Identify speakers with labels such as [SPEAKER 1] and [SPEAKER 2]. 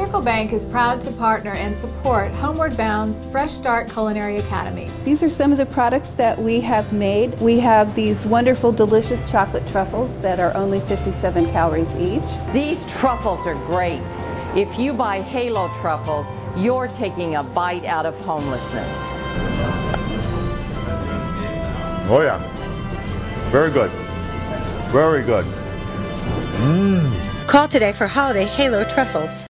[SPEAKER 1] Pinnacle Bank is proud to partner and support Homeward Bound's Fresh Start Culinary Academy.
[SPEAKER 2] These are some of the products that we have made. We have these wonderful, delicious chocolate truffles that are only 57 calories each.
[SPEAKER 3] These truffles are great. If you buy Halo truffles, you're taking a bite out of homelessness.
[SPEAKER 4] Oh yeah, very good, very good.
[SPEAKER 5] Call today for holiday Halo truffles.